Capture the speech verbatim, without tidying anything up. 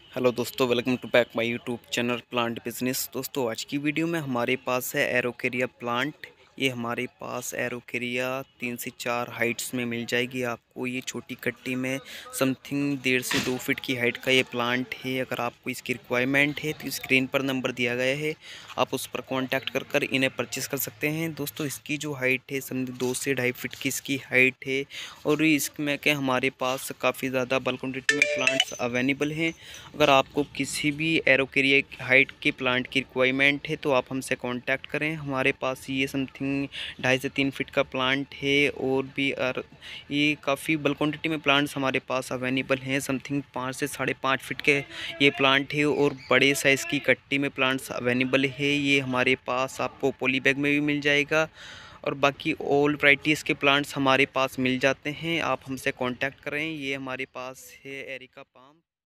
Hello दोस्तों, welcome to back my YouTube channel plant business. दोस्तों, आज की वीडियो में हमारे पास है एरोकेरिया प्लांट। ये हमारे पास एरोकेरिया तीन से चार हाइट्स में मिल जाएगी आपको। ये छोटी कट्टी में समथिंग डेढ़ से दो फीट की हाइट का ये प्लांट है। अगर आपको इसकी रिक्वायरमेंट है तो स्क्रीन पर नंबर दिया गया है, आप उस पर कांटेक्ट कर कर इन्हें परचेस कर सकते हैं। दोस्तों, इसकी जो हाइट है समथिंग दो से ढाई फीट की इसकी हाइट है और इसमें के हमारे पास काफ़ी ज़्यादा बल्क क्वान्टिटी में प्लांट्स अवेलेबल हैं। अगर आपको किसी भी एरोकेरिया हाइट के प्लांट की रिक्वायरमेंट है तो आप हमसे कांटेक्ट करें। हमारे पास ये समथिंग ढाई से तीन फीट का प्लांट है और भी और ये काफ़ी बल्क क्वांटिटी में प्लांट्स हमारे पास अवेलेबल हैं। समथिंग पाँच से साढ़े पाँच फीट के ये प्लांट है और बड़े साइज़ की कट्टी में प्लांट्स अवेलेबल है। ये हमारे पास आपको पॉली बैग में भी मिल जाएगा और बाकी ऑल वैरायटीज़ के प्लांट्स हमारे पास मिल जाते हैं। आप हमसे कांटेक्ट करें। ये हमारे पास है एरिका पाम।